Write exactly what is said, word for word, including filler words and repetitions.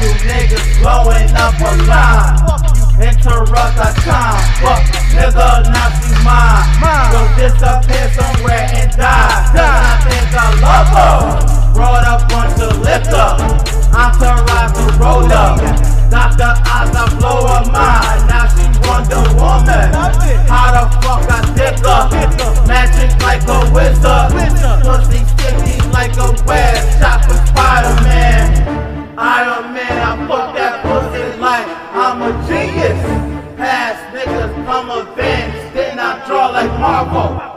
you niggas blowing up a line. Interrupt our time. Fuck nigga, now she mine. Go disappear somewhere and die. Cause I think I love her. Brought a bunch of liquor. Entourage the roller. Doctor Oz, I blow her mind. Now she Wonder Woman. How the fuck I dick her? Magic like a wizard. Pussy sticky like a web. Shot with Spider-Man. Iron Man, I fuck that pussy like I'm a genius. Past niggas come avenge. Then I draw like Marvel.